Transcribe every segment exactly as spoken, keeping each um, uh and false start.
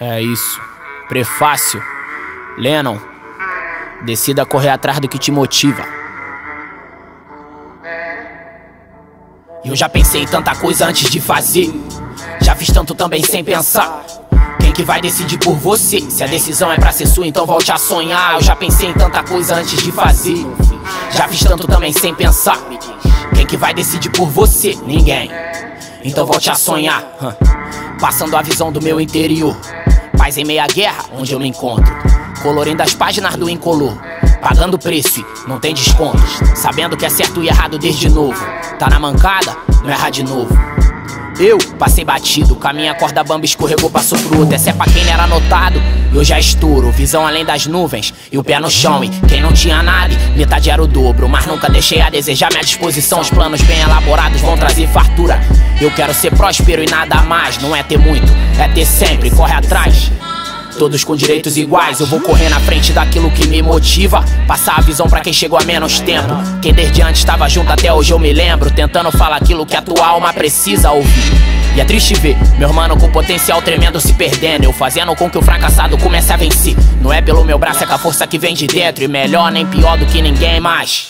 É isso. Prefácio. Lennon. Decida correr atrás do que te motiva. Eu já pensei em tanta coisa antes de fazer. Já fiz tanto também sem pensar. Quem que vai decidir por você? Se a decisão é pra ser sua, então volte a sonhar. Eu já pensei em tanta coisa antes de fazer. Já fiz tanto também sem pensar. Quem que vai decidir por você? Ninguém. Então volte a sonhar. Passando a visão do meu interior. Paz em meia guerra, onde eu me encontro. Colorindo as páginas do incolor. Pagando preço e não tem descontos. Sabendo que é certo e errado desde novo. Tá na mancada, não erra de novo. Eu passei batido, caminho a corda bamba escorregou, passou pro outro. Essa é pra quem não era notado, eu já estouro. Visão além das nuvens e o pé no chão. E quem não tinha nada, metade era o dobro. Mas nunca deixei a desejar, minha disposição. Os planos bem elaborados vão trazer fartura. Eu quero ser próspero e nada mais. Não é ter muito, é ter sempre, corre atrás. Todos com direitos iguais, eu vou correr na frente daquilo que me motiva. Passar a visão pra quem chegou há menos tempo. Quem desde antes estava junto até hoje eu me lembro. Tentando falar aquilo que a tua alma precisa ouvir. E é triste ver meu irmão com potencial tremendo se perdendo. Eu fazendo com que o fracassado comece a vencer. Não é pelo meu braço, é com a força que vem de dentro. E melhor nem pior do que ninguém mais.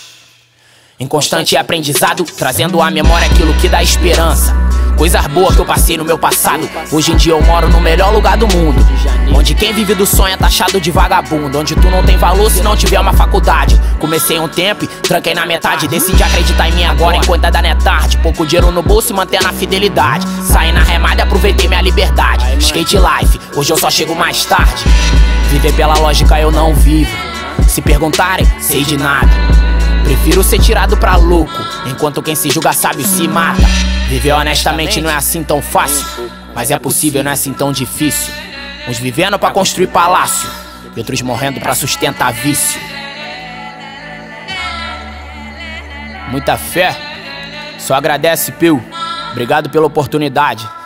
Em constante aprendizado, trazendo à memória aquilo que dá esperança. Coisas boas que eu passei no meu passado. Hoje em dia eu moro no melhor lugar do mundo. Onde quem vive do sonho é taxado de vagabundo. Onde tu não tem valor se não tiver uma faculdade. Comecei um tempo e tranquei na metade. Decidi acreditar em mim agora enquanto ainda não é tarde. Pouco dinheiro no bolso e mantendo a fidelidade. Saí na remada e aproveitei minha liberdade. Skate life, hoje eu só chego mais tarde. Viver pela lógica eu não vivo. Se perguntarem, sei de nada. Prefiro ser tirado pra louco, enquanto quem se julga sábio se mata. Viver honestamente não é assim tão fácil, mas é possível, não é assim tão difícil. Uns vivendo pra construir palácio, e outros morrendo pra sustentar vício. Muita fé, só agradece, Pio. Obrigado pela oportunidade.